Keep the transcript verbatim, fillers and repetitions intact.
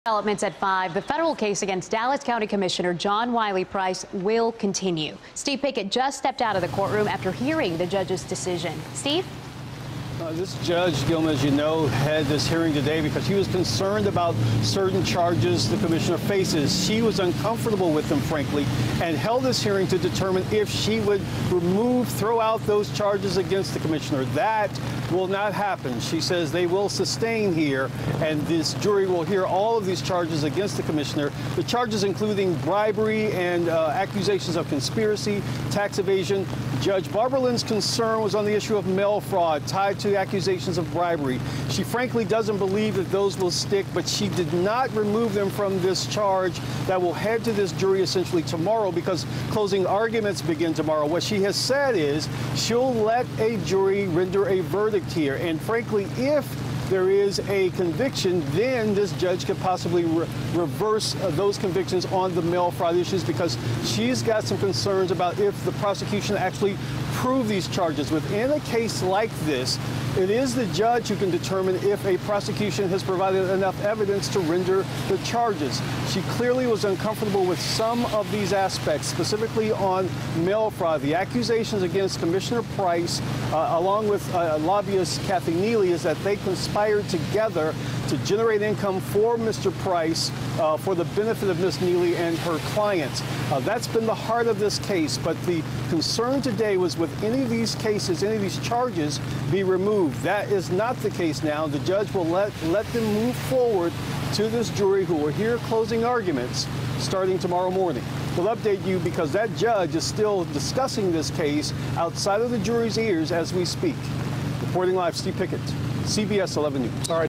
Developments at five. The federal case against Dallas County Commissioner John Wiley Price will continue. Steve Pickett just stepped out of the courtroom after hearing the judge's decision. Steve? Uh, this judge, Gilman, as you know, had this hearing today because he was concerned about certain charges the commissioner faces. She was uncomfortable with them, frankly, and held this hearing to determine if she would remove, throw out those charges against the commissioner. That will not happen. She says they will sustain here, and this jury will hear all of these charges against the commissioner. The charges including bribery and uh, accusations of conspiracy, tax evasion. Judge Barbara Lynn's concern was on the issue of mail fraud tied to accusations of bribery. She frankly doesn't believe that those will stick, but she did not remove them from this charge that will head to this jury essentially tomorrow because closing arguments begin tomorrow. What she has said is she'll let a jury render a verdict here, and frankly, if there is a conviction, then this judge could possibly re reverse uh, those convictions on the mail fraud issues because she's got some concerns about if the prosecution actually prove these charges. Within a case like this, it is the judge who can determine if a prosecution has provided enough evidence to render the charges. She clearly was uncomfortable with some of these aspects, specifically on mail fraud. The accusations against Commissioner Price, uh, along with uh, lobbyist Kathy Neely, is that they conspired together to generate income for Mister Price uh, for the benefit of Miz Neely and her clients. Uh, that's been the heart of this case, but the concern today was with any of these cases, any of these charges be removed. That is not the case now. The judge will let, let them move forward to this jury who will hear closing arguments starting tomorrow morning. We'll update you because that judge is still discussing this case outside of the jury's ears as we speak. Reporting live, Steve Pickett, C B S eleven News. All right.